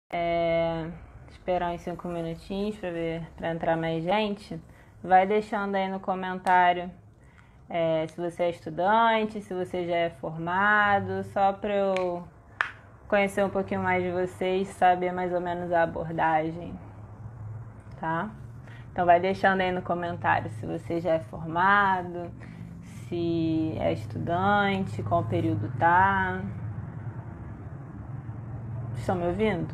Esperar uns 5 minutinhos para entrar mais gente. Vai deixando aí no comentário se você é estudante, se você já é formado, só para eu conhecer um pouquinho mais de vocês, saber mais ou menos a abordagem, tá? Então vai deixando aí no comentário se você já é formado, se é estudante, qual período tá. Estão me ouvindo?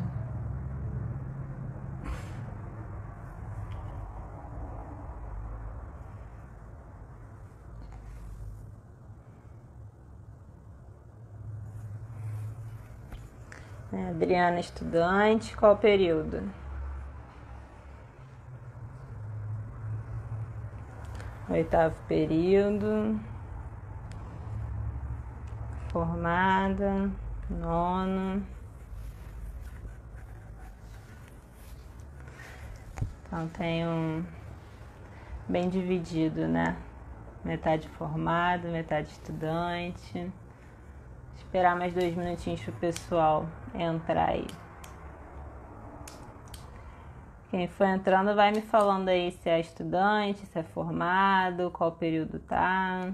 Adriana, estudante, qual período? Oitavo período. Formada. Nono. Então tem bem dividido, né? Metade formado, metade estudante. Esperar mais 2 minutinhos pro pessoal entrar aí. Quem for entrando vai me falando aí se é estudante, se é formado, qual período tá.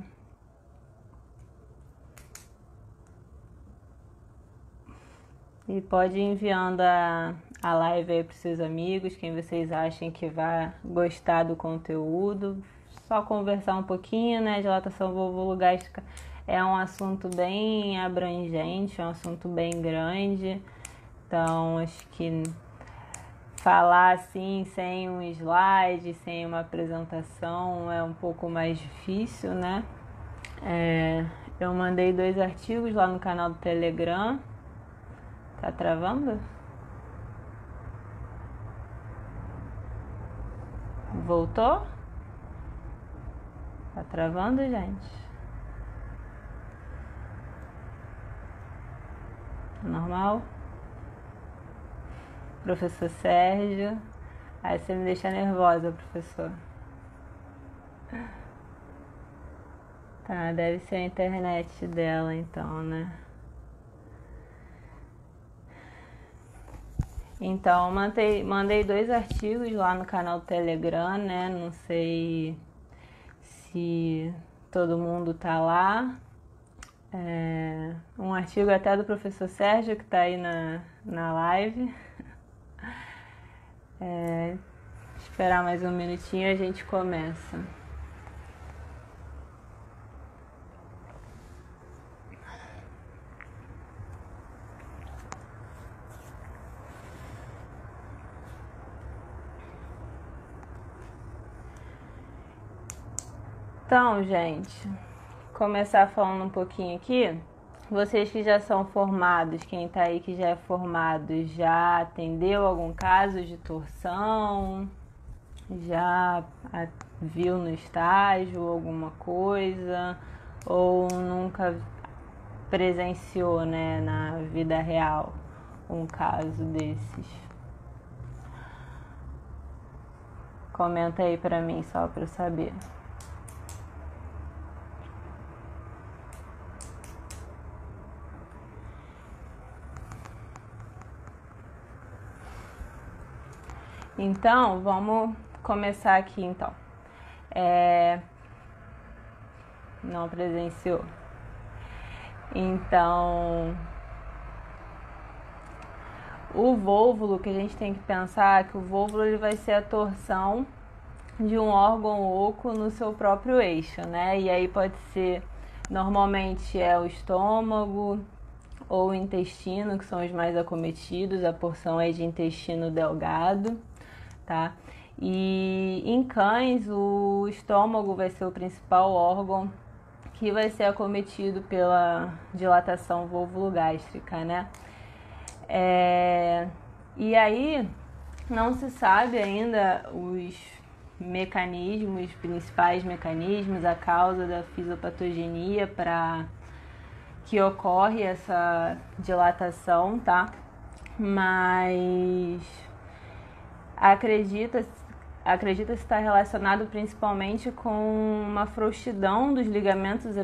E pode ir enviando a live aí pros seus amigos, quem vocês achem que vai gostar do conteúdo. Só conversar um pouquinho, né? Dilatação vulvogástrica é um assunto bem abrangente, é um assunto bem grande. Então, acho que falar assim, sem um slide, sem uma apresentação, é um pouco mais difícil, né? Eu mandei 2 artigos lá no canal do Telegram. Tá travando? Voltou? Tá travando, gente? Normal? Professor Sérgio. Aí você me deixa nervosa, professor. Tá, deve ser a internet dela então, né? Então, mandei 2 artigos lá no canal do Telegram, né? Não sei se todo mundo tá lá. Um artigo até do professor Sérgio, que tá aí na live. Esperar mais um minutinho e a gente começa. Então, gente, começar falando um pouquinho aqui. Vocês que já são formados, quem tá aí que já é formado, já atendeu algum caso de torção? Já viu no estágio alguma coisa? Ou nunca presenciou, né, na vida real um caso desses? Comenta aí pra mim só pra eu saber. Então, vamos começar aqui então. Não presenciou. Então, o vôvulo, que a gente tem que pensar é que o vôvulo ele vai ser a torção de um órgão oco no seu próprio eixo, né? E aí pode ser, normalmente é o estômago ou o intestino, que são os mais acometidos, a porção é de intestino delgado, tá? E em cães, o estômago vai ser o principal órgão que vai ser acometido pela dilatação vulvogástrica, né? E aí, não se sabe ainda os principais mecanismos, a causa da fisiopatogenia para que ocorre essa dilatação, tá? Mas acredita-se estar relacionado principalmente com uma frouxidão dos ligamentos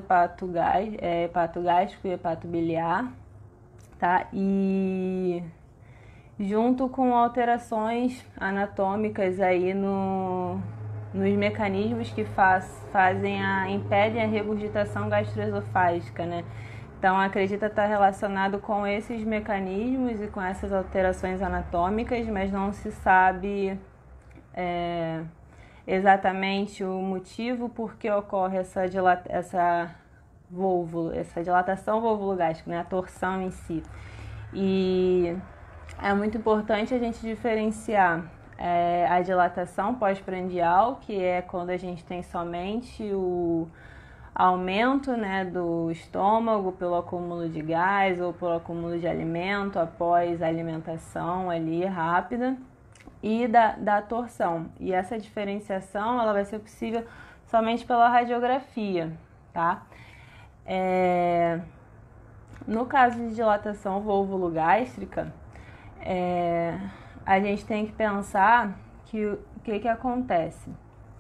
hepatogástrico e hepatobiliar, tá? E junto com alterações anatômicas aí nos mecanismos que impedem a regurgitação gastroesofágica, né? Então, acredita estar relacionado com esses mecanismos e com essas alterações anatômicas, mas não se sabe exatamente o motivo por que ocorre essa dilatação volvulogástrica, né? A torção em si. E é muito importante a gente diferenciar a dilatação pós-prandial, que é quando a gente tem somente o aumento, né, do estômago pelo acúmulo de gás ou pelo acúmulo de alimento após a alimentação ali rápida, e da torção. E essa diferenciação ela vai ser possível somente pela radiografia, tá? No caso de dilatação volvulogástrica, a gente tem que pensar que o que acontece?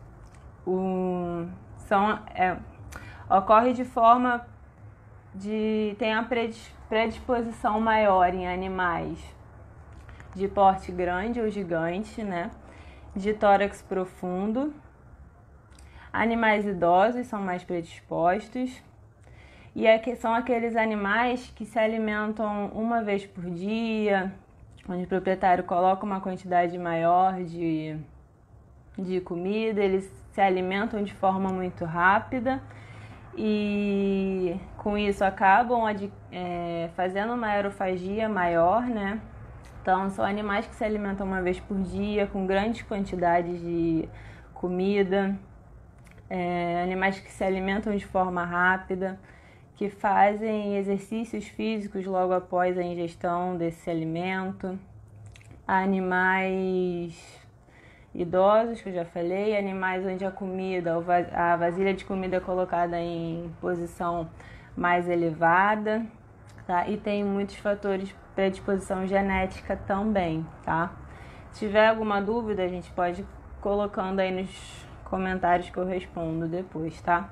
Ocorre de forma tem a predisposição maior em animais de porte grande ou gigante, né? De tórax profundo. Animais idosos são mais predispostos. E são aqueles animais que se alimentam uma vez por dia, onde o proprietário coloca uma quantidade maior de comida, eles se alimentam de forma muito rápida e com isso acabam fazendo uma aerofagia maior, né? Então, são animais que se alimentam uma vez por dia, com grandes quantidades de comida, animais que se alimentam de forma rápida, que fazem exercícios físicos logo após a ingestão desse alimento, animais idosos, que eu já falei, animais onde a vasilha de comida é colocada em posição mais elevada, tá? E tem muitos fatores de predisposição genética também, tá? Se tiver alguma dúvida, a gente pode ir colocando aí nos comentários que eu respondo depois, tá?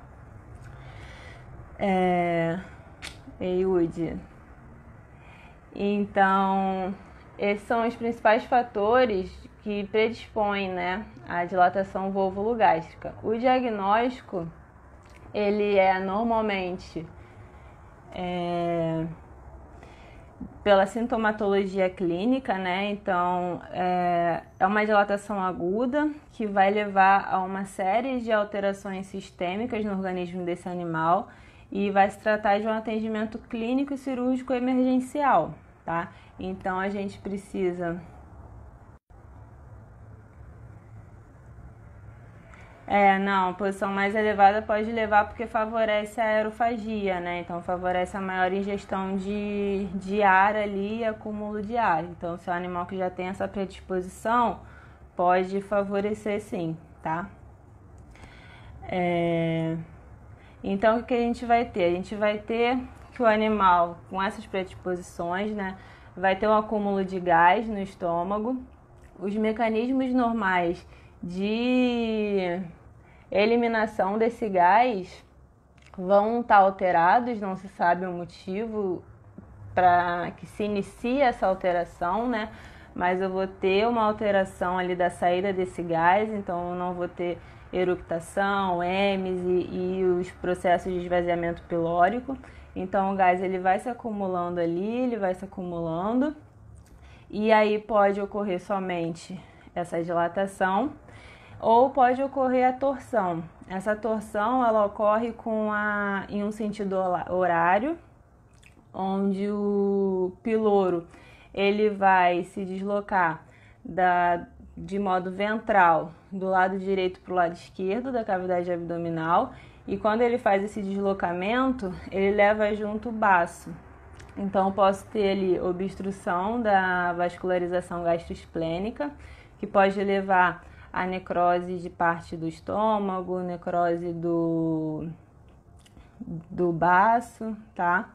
Eude. Então, esses são os principais fatores que predispõem, né, à dilatação volvulogástrica. O diagnóstico, ele é normalmente pela sintomatologia clínica, né? Então, é uma dilatação aguda que vai levar a uma série de alterações sistêmicas no organismo desse animal e vai se tratar de um atendimento clínico e cirúrgico emergencial, tá? Então, a gente precisa... Não, posição mais elevada pode levar porque favorece a aerofagia, né? Então, favorece a maior ingestão de ar ali e acúmulo de ar. Então, se é um animal que já tem essa predisposição, pode favorecer sim, tá? Então, o que a gente vai ter? A gente vai ter que o animal com essas predisposições, né, vai ter um acúmulo de gás no estômago. Os mecanismos normais de eliminação desse gás vão estar alterados, não se sabe o motivo para que se inicie essa alteração, né? Mas eu vou ter uma alteração ali da saída desse gás, então eu não vou ter eructação, emes e os processos de esvaziamento pilórico. Então o gás ele vai se acumulando ali, ele vai se acumulando e aí pode ocorrer somente essa dilatação ou pode ocorrer a torção. Essa torção ela ocorre em um sentido horário, onde o piloro ele vai se deslocar de modo ventral do lado direito para o lado esquerdo da cavidade abdominal e quando ele faz esse deslocamento ele leva junto o baço. Então eu posso ter ali obstrução da vascularização gastroesplênica, que pode levar a necrose de parte do estômago, necrose do baço, tá?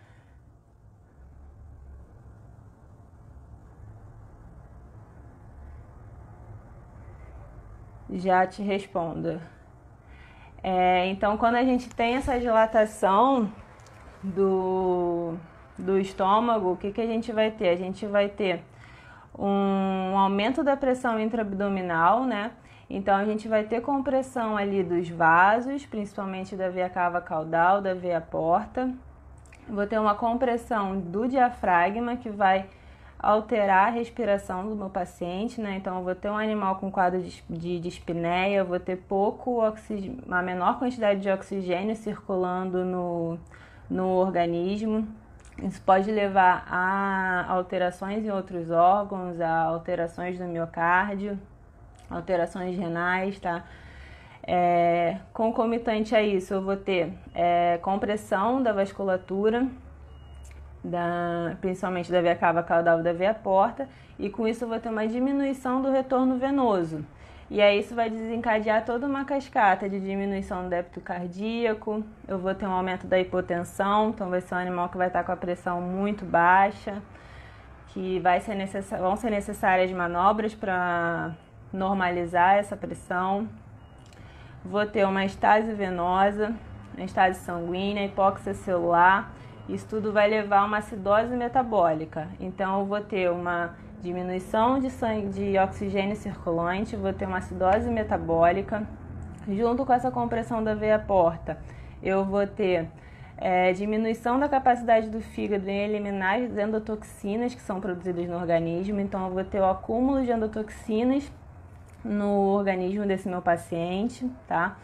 Já te respondo. Então, quando a gente tem essa dilatação do estômago, o que a gente vai ter? A gente vai ter um aumento da pressão intraabdominal, né? Então a gente vai ter compressão ali dos vasos, principalmente da veia cava caudal, da veia porta. Vou ter uma compressão do diafragma que vai alterar a respiração do meu paciente, né? Então eu vou ter um animal com quadro de dispneia, eu vou ter uma menor quantidade de oxigênio circulando no organismo. Isso pode levar a alterações em outros órgãos, a alterações no miocárdio, alterações renais, tá? Concomitante a isso, eu vou ter compressão da vasculatura, principalmente da veia cava caudal e da veia porta, e com isso eu vou ter uma diminuição do retorno venoso. E aí isso vai desencadear toda uma cascata de diminuição do débito cardíaco, eu vou ter um aumento da hipotensão, então vai ser um animal que vai estar com a pressão muito baixa, que vão ser necessárias manobras para normalizar essa pressão. Vou ter uma estase venosa, uma estase sanguínea, hipóxia celular. Isso tudo vai levar a uma acidose metabólica. Então eu vou ter uma diminuição de oxigênio circulante, vou ter uma acidose metabólica. Junto com essa compressão da veia porta, eu vou ter diminuição da capacidade do fígado em eliminar as endotoxinas que são produzidas no organismo. Então eu vou ter o acúmulo de endotoxinas no organismo desse meu paciente, tá?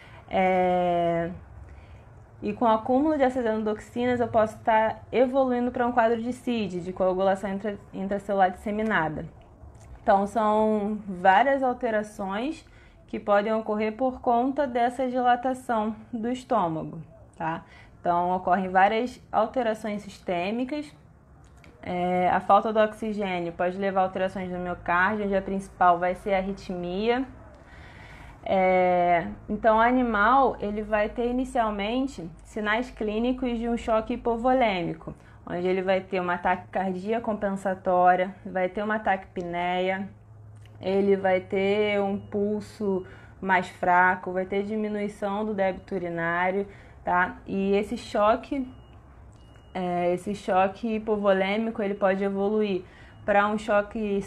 E com o acúmulo dessas endotoxinas eu posso estar evoluindo para um quadro de CID, de coagulação intracelular disseminada. Então são várias alterações que podem ocorrer por conta dessa dilatação do estômago, tá? Então ocorrem várias alterações sistêmicas. A falta do oxigênio pode levar a alterações no miocárdio, onde a principal vai ser a arritmia. Então o animal ele vai ter inicialmente sinais clínicos de um choque hipovolêmico, onde ele vai ter uma taquicardia compensatória, vai ter uma taquipneia, ele vai ter um pulso mais fraco, vai ter diminuição do débito urinário, tá? E esse choque hipovolêmico ele pode evoluir para um choque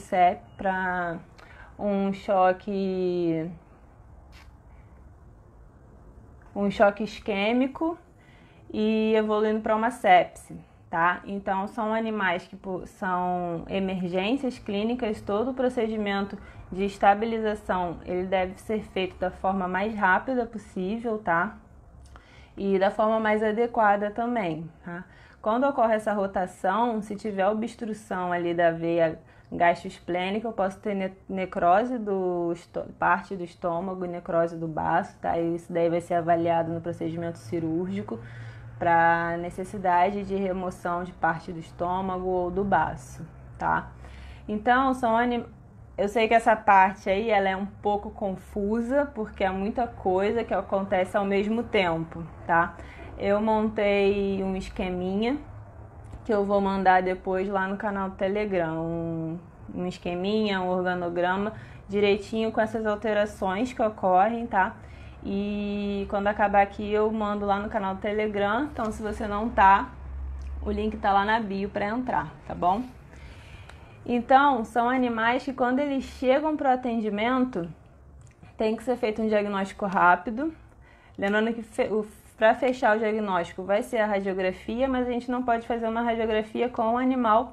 isquêmico e evoluindo para uma sepse, tá? Então são animais que são emergências clínicas, todo o procedimento de estabilização ele deve ser feito da forma mais rápida possível, tá? E da forma mais adequada também, tá? Quando ocorre essa rotação, se tiver obstrução ali da veia gastroesplênica, eu posso ter necrose parte do estômago, necrose do baço, tá? E isso daí vai ser avaliado no procedimento cirúrgico para necessidade de remoção de parte do estômago ou do baço, tá? Então, eu sei que essa parte aí ela é um pouco confusa, porque é muita coisa que acontece ao mesmo tempo, tá? Eu montei um esqueminha que eu vou mandar depois lá no canal do Telegram, um esqueminha, um organograma direitinho com essas alterações que ocorrem, tá? E quando acabar aqui eu mando lá no canal do Telegram, então se você não tá, o link tá lá na bio para entrar, tá bom? Então, são animais que quando eles chegam para o atendimento, tem que ser feito um diagnóstico rápido, lembrando que para fechar o diagnóstico vai ser a radiografia, mas a gente não pode fazer uma radiografia com o animal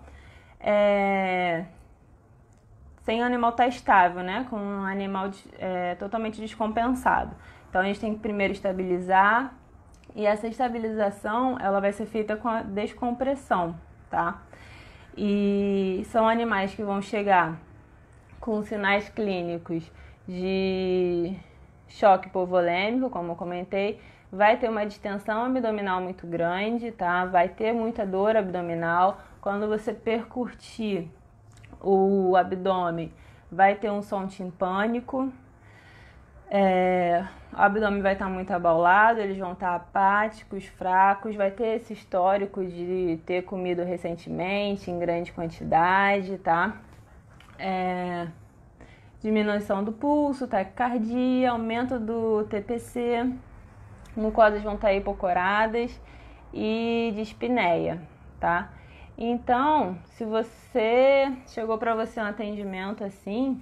sem o animal estar estável, né? Com um animal totalmente descompensado. Então a gente tem que primeiro estabilizar, e essa estabilização ela vai ser feita com a descompressão, tá? E são animais que vão chegar com sinais clínicos de choque hipovolêmico, como eu comentei, vai ter uma distensão abdominal muito grande, tá? Vai ter muita dor abdominal. Quando você percutir o abdômen, vai ter um som timpânico. O abdômen vai estar muito abaulado, eles vão estar apáticos, fracos, vai ter esse histórico de ter comido recentemente, em grande quantidade, tá? Diminuição do pulso, taquicardia, aumento do TPC, mucosas vão estar hipocoradas e dispneia, tá? Então, se você chegou para você um atendimento assim,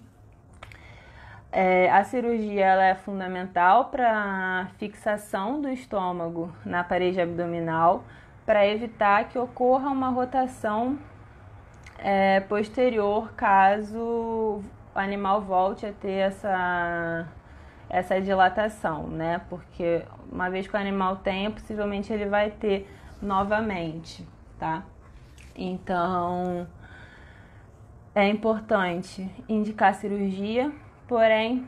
a cirurgia ela é fundamental para fixação do estômago na parede abdominal, para evitar que ocorra uma rotação posterior caso o animal volte a ter essa dilatação, né? Porque uma vez que o animal tenha, possivelmente ele vai ter novamente, tá? Então, é importante indicar cirurgia, porém,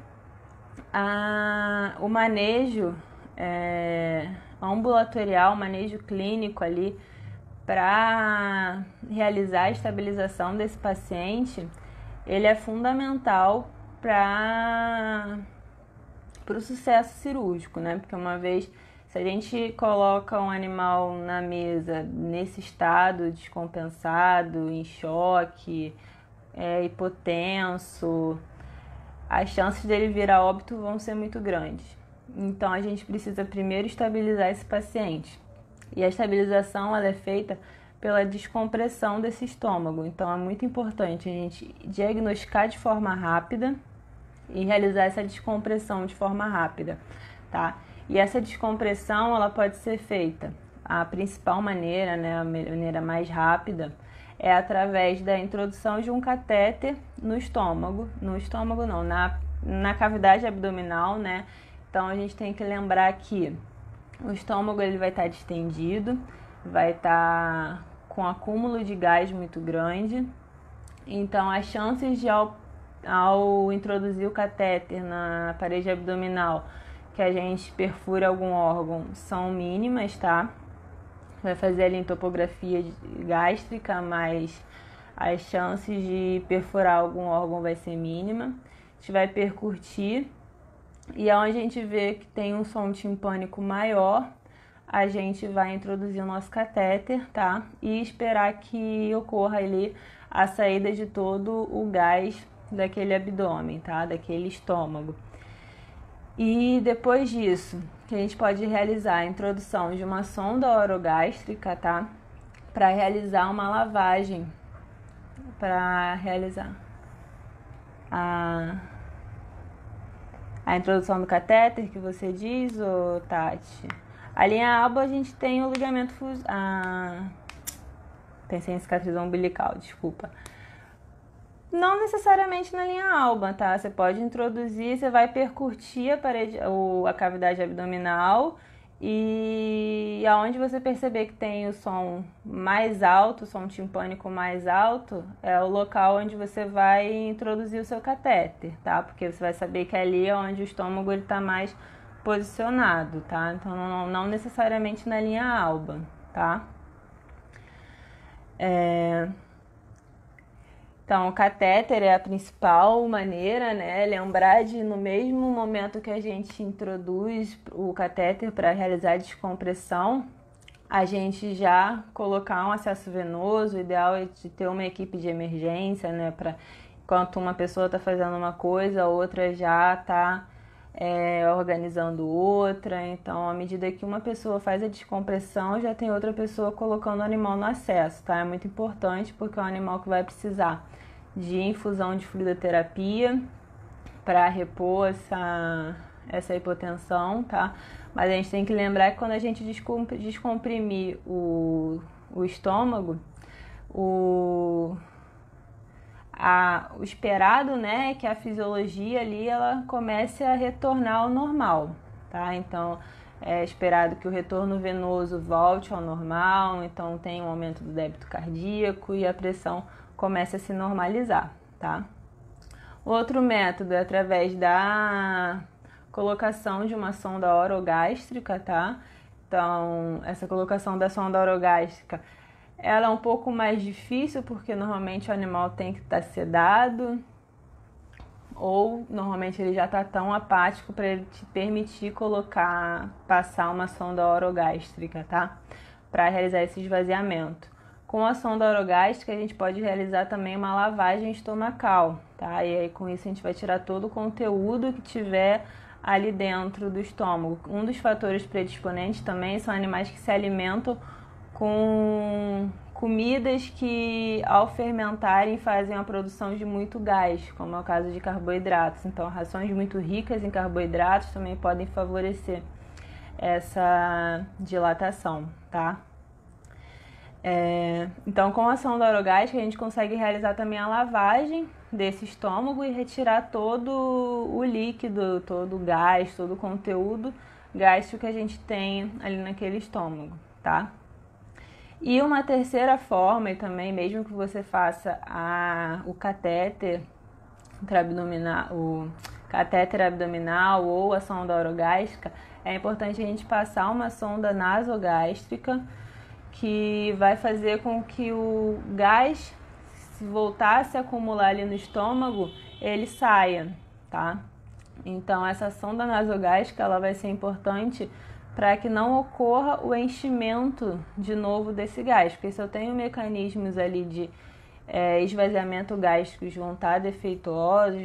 o manejo ambulatorial, o manejo clínico ali, para realizar a estabilização desse paciente, ele é fundamental para o sucesso cirúrgico, né? Porque uma vez, se a gente coloca um animal na mesa nesse estado descompensado, em choque, hipotenso, as chances dele vir a óbito vão ser muito grandes. Então a gente precisa primeiro estabilizar esse paciente. E a estabilização ela é feita pela descompressão desse estômago. Então é muito importante a gente diagnosticar de forma rápida e realizar essa descompressão de forma rápida, tá? E essa descompressão ela pode ser feita, a principal maneira, né, a maneira mais rápida, é através da introdução de um catéter no estômago não, na cavidade abdominal, né? Então a gente tem que lembrar que o estômago ele vai estar distendido, vai estar com acúmulo de gás muito grande, então as chances de ao introduzir o catéter na parede abdominal que a gente perfura algum órgão são mínimas, tá? Vai fazer ali em topografia gástrica, mas as chances de perfurar algum órgão vai ser mínima. A gente vai percutir e onde a gente vê que tem um som timpânico maior, a gente vai introduzir o nosso catéter, tá? E esperar que ocorra ali a saída de todo o gás daquele abdômen, tá? Daquele estômago. E depois disso, que a gente pode realizar a introdução de uma sonda orogástrica, tá? Para realizar uma lavagem, para realizar a introdução do catéter que você diz, ô Tati. Ali em alba a gente tem o ligamento pensei em cicatriz umbilical, desculpa. Não necessariamente na linha alba, tá? Você pode introduzir, você vai percutir a parede, a cavidade abdominal e aonde você perceber que tem o som mais alto, o som timpânico mais alto, é o local onde você vai introduzir o seu catéter, tá? Porque você vai saber que ali é onde o estômago está mais posicionado, tá? Então não necessariamente na linha alba, tá? Então, o catéter é a principal maneira, né? Lembrar de, no mesmo momento que a gente introduz o catéter para realizar a descompressão, a gente já colocar um acesso venoso. O ideal é de ter uma equipe de emergência, né? Para enquanto uma pessoa está fazendo uma coisa, a outra já está organizando outra. Então, à medida que uma pessoa faz a descompressão, já tem outra pessoa colocando o animal no acesso, tá? É muito importante porque é um animal que vai precisar de infusão de fluidoterapia para repor essa hipotensão, tá? Mas a gente tem que lembrar que quando a gente descomprimir o estômago, o esperado, né, é que a fisiologia ali ela comece a retornar ao normal, tá? Então é esperado que o retorno venoso volte ao normal, então tem um aumento do débito cardíaco e a pressão comece a se normalizar, tá? Outro método é através da colocação de uma sonda orogástrica, tá? Então, essa colocação da sonda orogástrica, ela é um pouco mais difícil porque normalmente o animal tem que estar sedado ou normalmente ele já está tão apático para ele te permitir passar uma sonda orogástrica, tá? Para realizar esse esvaziamento. Com a sonda orogástrica a gente pode realizar também uma lavagem estomacal, tá? E aí com isso a gente vai tirar todo o conteúdo que tiver ali dentro do estômago. Um dos fatores predisponentes também são animais que se alimentam com comidas que ao fermentarem fazem a produção de muito gás, como é o caso de carboidratos. Então, rações muito ricas em carboidratos também podem favorecer essa dilatação, tá? Então, com a sonda orogástrica, a gente consegue realizar também a lavagem desse estômago e retirar todo o líquido, todo o gás, todo o conteúdo gástrico que a gente tem ali naquele estômago, tá? E uma terceira forma, e também mesmo que você faça o catéter abdominal ou a sonda orogástrica, é importante a gente passar uma sonda nasogástrica que vai fazer com que o gás, se voltar a se acumular ali no estômago, ele saia, tá? Então, essa sonda nasogástrica ela vai ser importante para que não ocorra o enchimento de novo desse gás, porque se eu tenho mecanismos ali de esvaziamento gástricos vão estar defeituosos,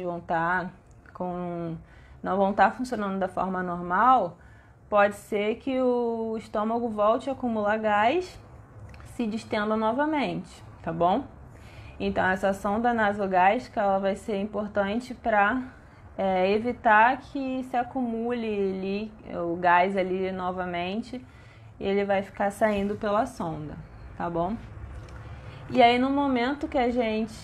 não vão estar funcionando da forma normal, pode ser que o estômago volte a acumular gás, se distenda novamente, tá bom? Então, essa sonda nasogástrica ela vai ser importante para evitar que se acumule ali, o gás ali novamente e ele vai ficar saindo pela sonda, tá bom? E aí, no momento que a gente...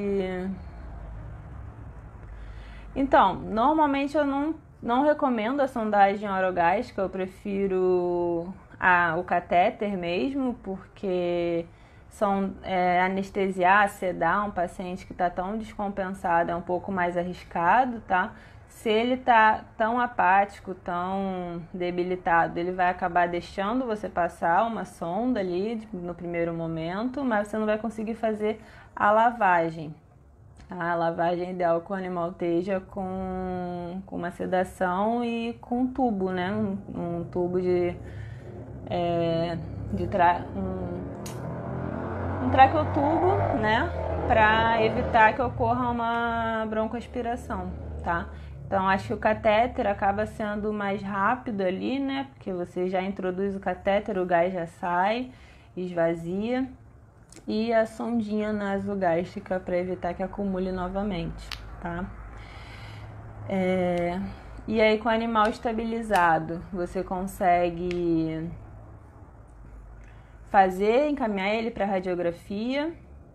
Então, normalmente eu não recomendo a sondagem orogástrica, eu prefiro o catéter mesmo, porque anestesiar, sedar um paciente que está tão descompensado é um pouco mais arriscado, tá? Se ele está tão apático, tão debilitado, ele vai acabar deixando você passar uma sonda ali no primeiro momento, mas você não vai conseguir fazer a lavagem. A lavagem é ideal que o animal esteja com uma sedação e com um tubo, né? Um tubo um traqueotubo, né? Para evitar que ocorra uma broncoaspiração, tá? Então, acho que o catéter acaba sendo mais rápido ali, né? Porque você já introduz o catéter, o gás já sai, esvazia. E a sondinha nasogástrica para evitar que acumule novamente, tá? E aí, com o animal estabilizado, você consegue encaminhar ele para radiografia.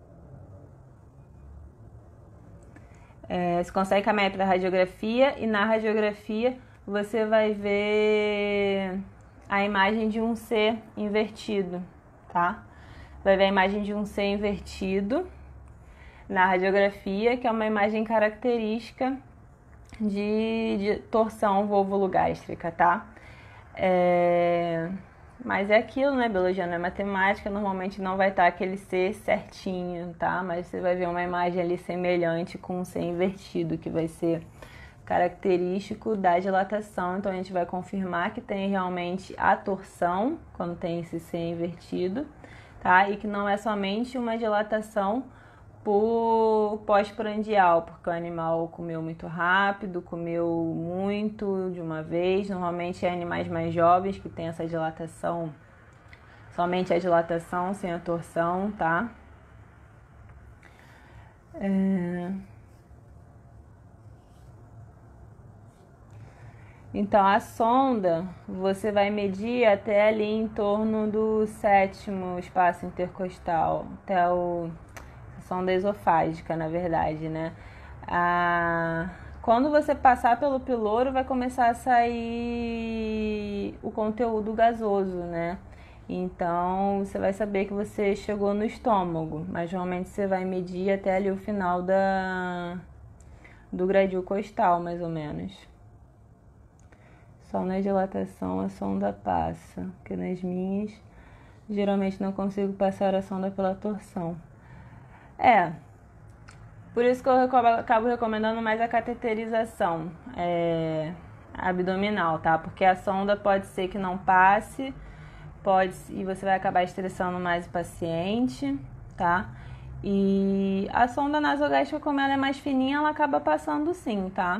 Você consegue encaminhar para radiografia e na radiografia você vai ver a imagem de um C invertido, tá? Vai ver a imagem de um C invertido na radiografia, que é uma imagem característica de torção vulvogástrica, tá? Mas é aquilo, né? Biologia não é matemática, normalmente não vai estar aquele C certinho, tá? Mas você vai ver uma imagem ali semelhante com um C invertido, que vai ser característico da dilatação. Então, a gente vai confirmar que tem realmente a torção, quando tem esse C invertido, tá? E que não é somente uma dilatação por pós-prandial, porque o animal comeu muito rápido, comeu muito de uma vez. Normalmente é animais mais jovens que tem essa dilatação, somente a dilatação sem a torção, tá? Então, a sonda, você vai medir até ali em torno do 7º espaço intercostal, até a sonda esofágica, na verdade, né? Quando você passar pelo piloro, vai começar a sair o conteúdo gasoso, né? Então, você vai saber que você chegou no estômago, mas normalmente você vai medir até ali o final do gradil costal, mais ou menos. Só na dilatação a sonda passa, porque nas minhas geralmente não consigo passar a sonda pela torção. Por isso que eu acabo recomendando mais a cateterização abdominal, tá? Porque a sonda pode ser que não passe, e você vai acabar estressando mais o paciente, tá? E a sonda nasogástrica, como ela é mais fininha, ela acaba passando sim, tá?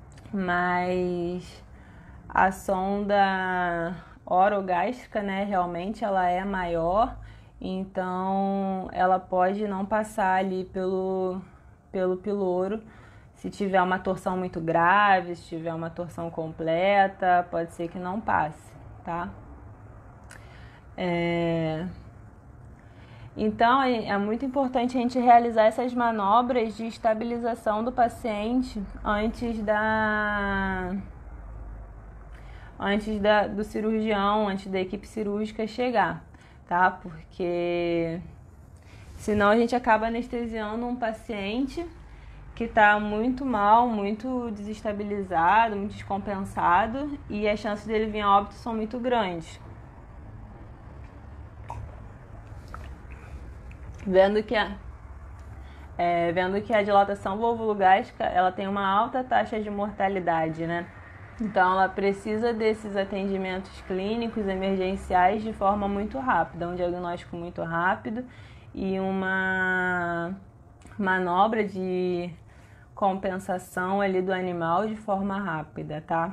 Mas a sonda orogástrica, né, realmente ela é maior Então, ela pode não passar ali pelo piloro. Se tiver uma torção muito grave, se tiver uma torção completa, pode ser que não passe, tá? Então, é muito importante a gente realizar essas manobras de estabilização do paciente do cirurgião, antes da equipe cirúrgica chegar, tá? Porque senão a gente acaba anestesiando um paciente que está muito mal, muito desestabilizado, muito descompensado, e as chances dele vir a óbito são muito grandes. Vendo que a dilatação vulvogástrica, ela tem uma alta taxa de mortalidade, né? Então, ela precisa desses atendimentos clínicos emergenciais de forma muito rápida, um diagnóstico muito rápido e uma manobra de compensação ali do animal de forma rápida, tá?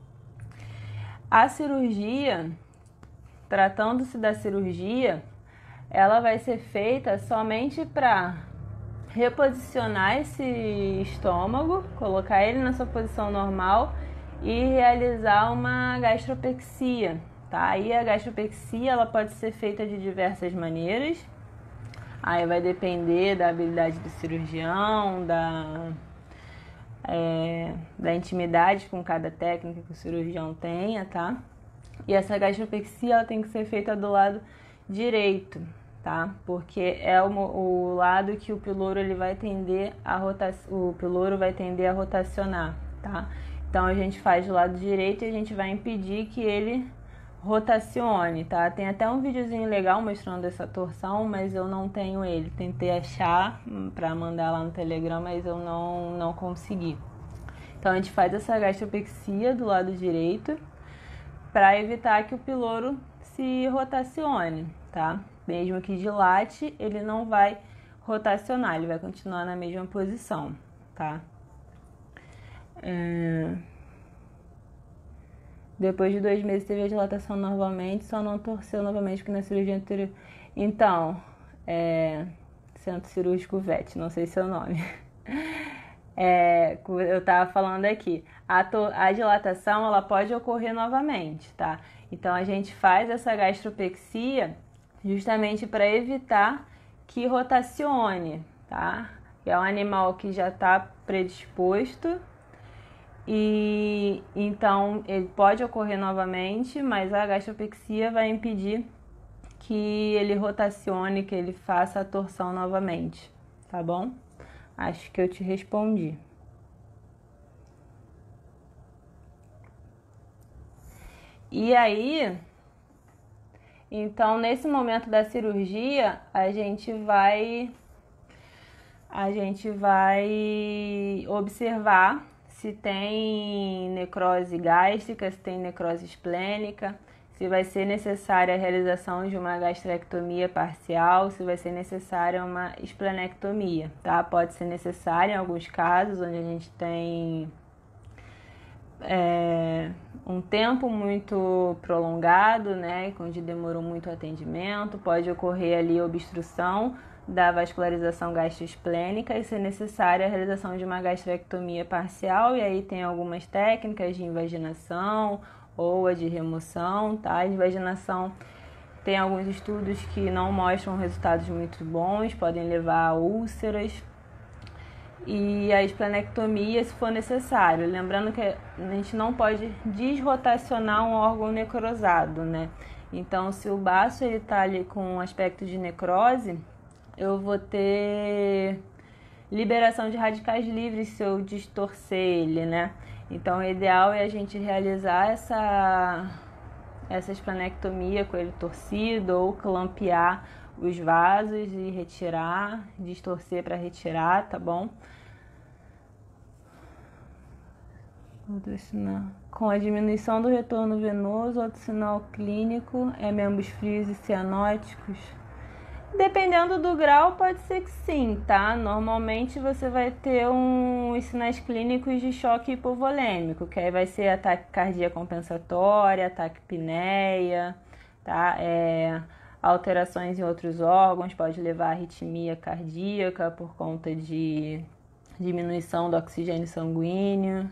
A cirurgia, tratando-se da cirurgia, ela vai ser feita somente para reposicionar esse estômago, colocar ele na sua posição normal e realizar uma gastropexia, tá? E a gastropexia, ela pode ser feita de diversas maneiras. Aí vai depender da habilidade do cirurgião, da intimidade com cada técnica que o cirurgião tenha, tá? E essa gastropexia, ela tem que ser feita do lado direito, tá? Porque é o lado que o piloro ele vai tender a rotacionar, tá? Então a gente faz do lado direito e a gente vai impedir que ele rotacione, tá? Tem até um videozinho legal mostrando essa torção, mas eu não tenho ele. Tentei achar para mandar lá no Telegram, mas eu não consegui. Então a gente faz essa gastropexia do lado direito para evitar que o piloro se rotacione, tá? Mesmo que dilate, ele não vai rotacionar, ele vai continuar na mesma posição, tá? Depois de 2 meses teve a dilatação novamente, só não torceu novamente porque na cirurgia anterior. Então, Centro Cirúrgico VET, não sei seu nome. Eu tava falando aqui, a dilatação ela pode ocorrer novamente, tá? Então a gente faz essa gastropexia justamente para evitar que rotacione, tá? É um animal que já está predisposto e então ele pode ocorrer novamente, mas a gastropexia vai impedir que ele rotacione, que ele faça a torção novamente, tá bom? Acho que eu te respondi. E aí, então nesse momento da cirurgia, a gente vai observar se tem necrose gástrica, se tem necrose esplênica, se vai ser necessária a realização de uma gastrectomia parcial, se vai ser necessária uma esplenectomia, tá? Pode ser necessária em alguns casos onde a gente tem um tempo muito prolongado, né, onde demorou muito o atendimento, pode ocorrer ali obstrução da vascularização gastroesplênica e ser necessária a realização de uma gastrectomia parcial, e aí tem algumas técnicas de invaginação ou a de remoção, tá? A invaginação tem alguns estudos que não mostram resultados muito bons, podem levar a úlceras, e a esplenectomia se for necessário. Lembrando que a gente não pode desrotacionar um órgão necrosado, né? Então, se o baço ele tá ali com um aspecto de necrose, eu vou ter liberação de radicais livres se eu distorcer ele, né? Então, o ideal é a gente realizar essa esplenectomia com ele torcido ou clampear os vasos e retirar, distorcer para retirar, tá bom? Com a diminuição do retorno venoso, outro sinal clínico é membros frios e cianóticos. Dependendo do grau, pode ser que sim, tá? Normalmente você vai ter uns sinais clínicos de choque hipovolêmico, que aí vai ser ataque cardíaco compensatória, ataque apneia, tá? alterações em outros órgãos, pode levar a arritmia cardíaca por conta de diminuição do oxigênio sanguíneo.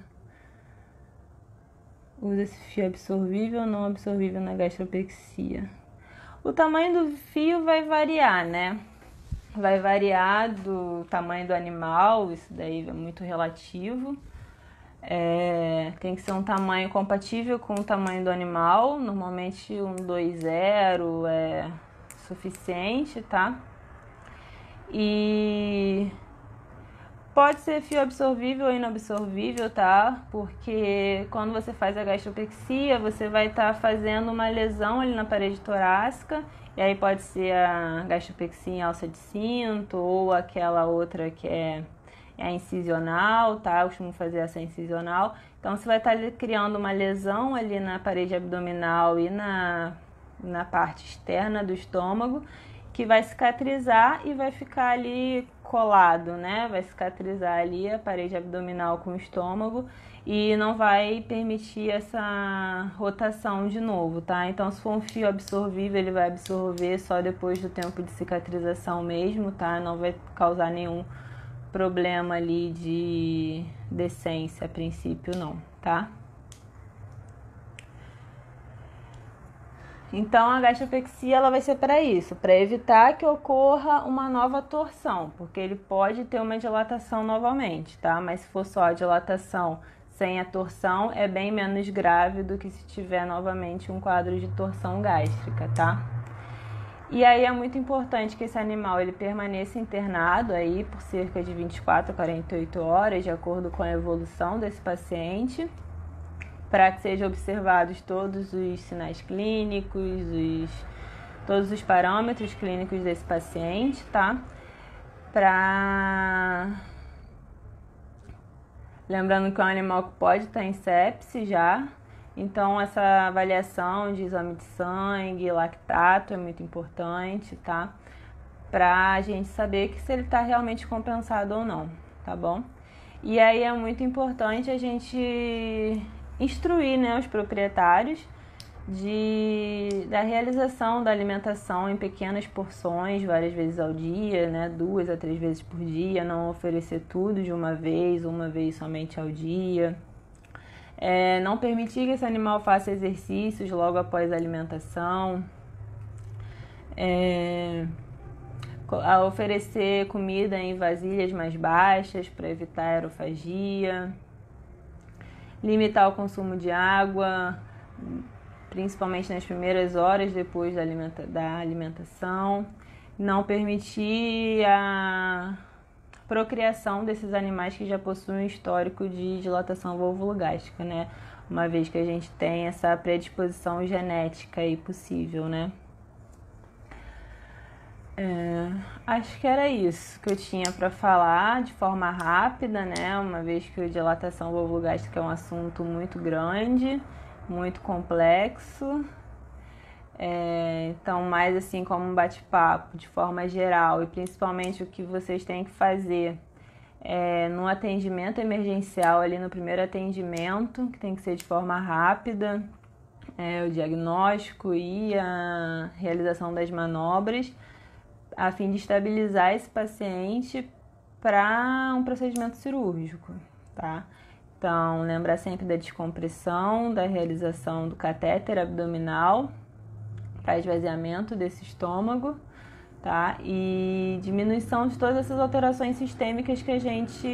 Usa-se fio absorvível ou não absorvível na gastropexia? O tamanho do fio vai variar, né? Vai variar do tamanho do animal, isso daí é muito relativo. Tem que ser um tamanho compatível com o tamanho do animal. Normalmente um 2,0 é suficiente, tá? E pode ser fio absorvível ou inabsorvível, tá? Porque quando você faz a gastropexia, você vai estar fazendo uma lesão ali na parede torácica, e aí pode ser a gastropexia em alça de cinto ou aquela outra que é a incisional, tá? Eu costumo fazer essa incisional. Então você vai estar criando uma lesão ali na parede abdominal e na parte externa do estômago, que vai cicatrizar e vai ficar ali colado, né? Vai cicatrizar ali a parede abdominal com o estômago e não vai permitir essa rotação de novo, tá? Então, se for um fio absorvível, ele vai absorver só depois do tempo de cicatrização mesmo, tá? Não vai causar nenhum problema ali de decência a princípio, não, tá? Então, a gastropexia ela vai ser para isso, para evitar que ocorra uma nova torção, porque ele pode ter uma dilatação novamente, tá? Mas se for só a dilatação sem a torção, é bem menos grave do que se tiver novamente um quadro de torção gástrica, tá? E aí é muito importante que esse animal ele permaneça internado aí por cerca de 24 a 48 horas, de acordo com a evolução desse paciente, para que sejam observados todos os sinais clínicos, todos os parâmetros clínicos desse paciente, tá? Lembrando que é um animal que pode estar em sepse já, então essa avaliação de exame de sangue, lactato é muito importante, tá? Pra a gente saber que se ele está realmente compensado ou não, tá bom? E aí é muito importante a gente instruir, né, os proprietários da realização da alimentação em pequenas porções, várias vezes ao dia, né, 2 a 3 vezes por dia, não oferecer tudo de uma vez somente ao dia. Não permitir que esse animal faça exercícios logo após a alimentação. A oferecer comida em vasilhas mais baixas para evitar a aerofagia. Limitar o consumo de água, principalmente nas primeiras horas depois da alimentação. Não permitir a procriação desses animais que já possuem um histórico de dilatação vulvogástrica, né? Uma vez que a gente tem essa predisposição genética aí possível, né? Acho que era isso que eu tinha para falar de forma rápida, né? Uma vez que a dilatação vulvogástrica é um assunto muito grande, muito complexo. Então, mais assim como um bate-papo de forma geral e principalmente o que vocês têm que fazer no atendimento emergencial, ali no primeiro atendimento, que tem que ser de forma rápida, o diagnóstico e a realização das manobras, a fim de estabilizar esse paciente para um procedimento cirúrgico, tá? Então, lembrar sempre da descompressão, da realização do catéter abdominal para esvaziamento desse estômago, tá? E diminuição de todas essas alterações sistêmicas que a gente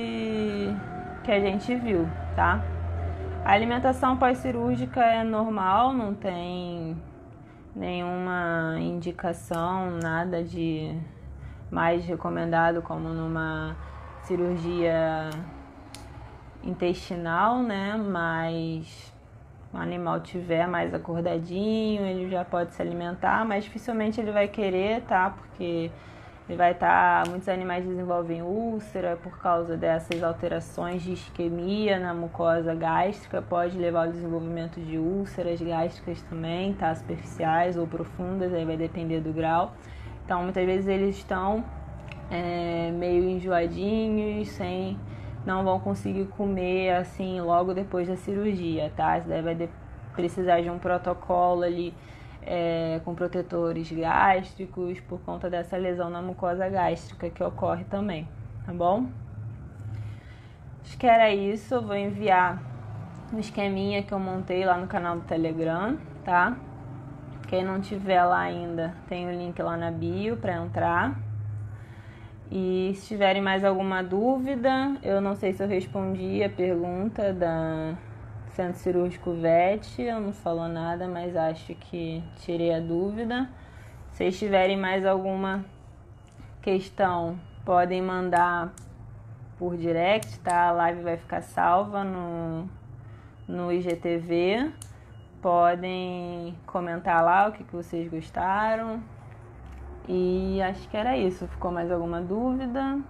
viu, tá? A alimentação pós-cirúrgica é normal, não tem nenhuma indicação, nada de mais recomendado como numa cirurgia intestinal, né? Mas o animal tiver mais acordadinho, ele já pode se alimentar, mas dificilmente ele vai querer, tá? Porque ele vai estar... Muitos animais desenvolvem úlcera por causa dessas alterações de isquemia na mucosa gástrica, pode levar ao desenvolvimento de úlceras gástricas também, tá? Superficiais ou profundas, aí vai depender do grau. Então, muitas vezes eles estão meio enjoadinhos, não vão conseguir comer assim logo depois da cirurgia, tá? Isso daí vai precisar de um protocolo ali com protetores gástricos por conta dessa lesão na mucosa gástrica que ocorre também, tá bom? Acho que era isso. Eu vou enviar um esqueminha que eu montei lá no canal do Telegram, tá? Quem não tiver lá ainda, tem o link lá na bio para entrar. E se tiverem mais alguma dúvida, eu não sei se eu respondi a pergunta da Centro Cirúrgico VET, eu não falou nada, mas acho que tirei a dúvida. Se vocês tiverem mais alguma questão, podem mandar por direct, tá? A live vai ficar salva no IGTV. Podem comentar lá o que vocês gostaram. E acho que era isso. Ficou mais alguma dúvida?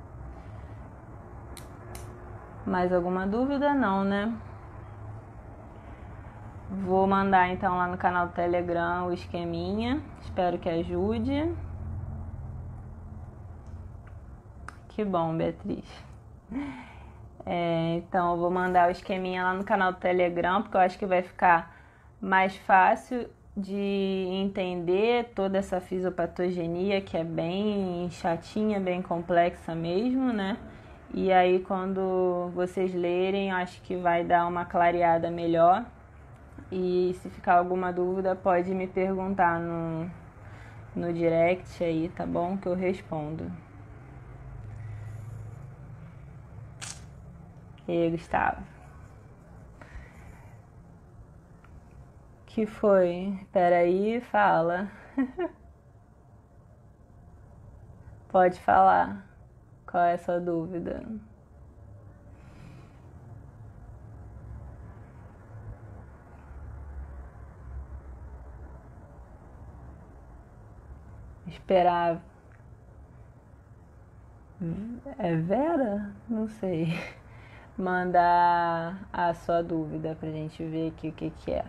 Mais alguma dúvida? Não, né? Vou mandar então lá no canal do Telegram o esqueminha. Espero que ajude. Que bom, Beatriz. Então eu vou mandar o esqueminha lá no canal do Telegram, porque eu acho que vai ficar mais fácil de entender toda essa fisiopatogenia, que é bem chatinha, bem complexa mesmo, né? E aí quando vocês lerem, acho que vai dar uma clareada melhor. E se ficar alguma dúvida, pode me perguntar no direct aí, tá bom? Que eu respondo. E aí, Gustavo? Que foi? Peraí, fala. Pode falar. Qual é a sua dúvida? Esperar. É Vera? Não sei. Mandar a sua dúvida pra gente ver aqui o que é.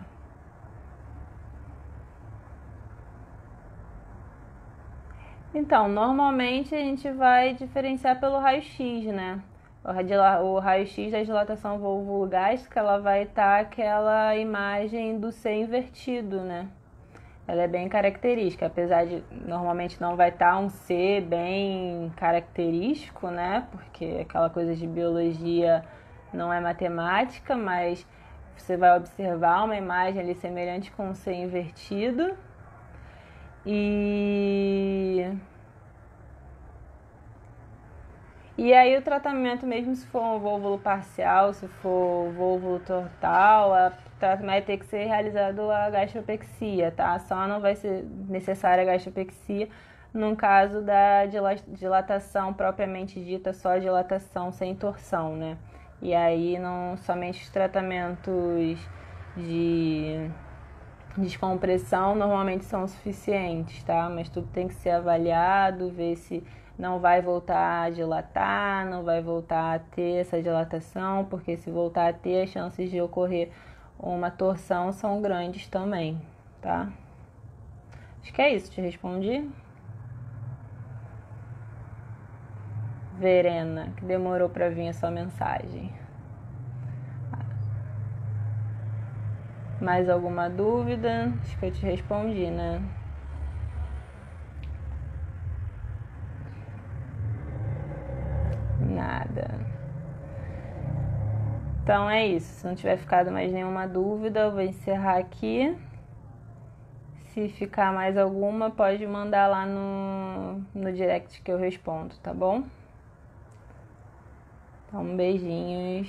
Então, normalmente a gente vai diferenciar pelo raio-x, né? O raio-x da dilatação vulvogástrica, ela vai estar aquela imagem do C invertido, né? Ela é bem característica, apesar de normalmente não vai estar um C bem característico, né? Porque aquela coisa de biologia não é matemática, mas você vai observar uma imagem ali semelhante com um C invertido. E aí o tratamento, mesmo se for um vôvulo parcial, se for vôvulo total, o tratamento vai ter que ser realizado a gastropexia, tá? Só não vai ser necessária a gastropexia no caso da dilatação propriamente dita, só a dilatação sem torção, né? E aí não somente os tratamentos de descompressão normalmente são suficientes, tá? Mas tudo tem que ser avaliado, ver se não vai voltar a dilatar, não vai voltar a ter essa dilatação, porque se voltar a ter, as chances de ocorrer uma torção são grandes também, tá? Acho que é isso, te respondi. Verena, que demorou para vir a sua mensagem. Mais alguma dúvida? Acho que eu te respondi, né? Nada. Então é isso. Se não tiver ficado mais nenhuma dúvida, eu vou encerrar aqui. Se ficar mais alguma, pode mandar lá no direct que eu respondo, tá bom? Então, beijinhos.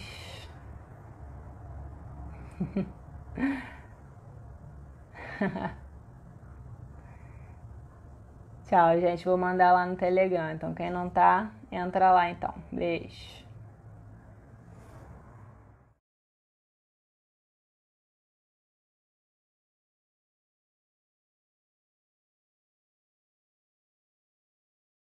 Tchau, gente. Vou mandar lá no Telegram. Então, quem não tá, entra lá então. Beijo.